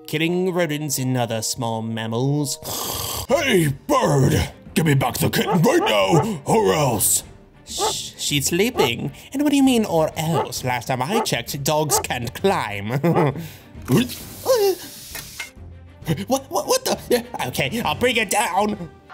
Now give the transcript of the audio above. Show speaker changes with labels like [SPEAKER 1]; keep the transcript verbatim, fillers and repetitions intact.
[SPEAKER 1] killing rodents and other small mammals.
[SPEAKER 2] Hey, bird! Give me back the kitten right now, or else!
[SPEAKER 1] Shh, she's sleeping. And what do you mean, or else? Last time I checked, dogs can't climb. what, what, what the? Okay, I'll bring it down.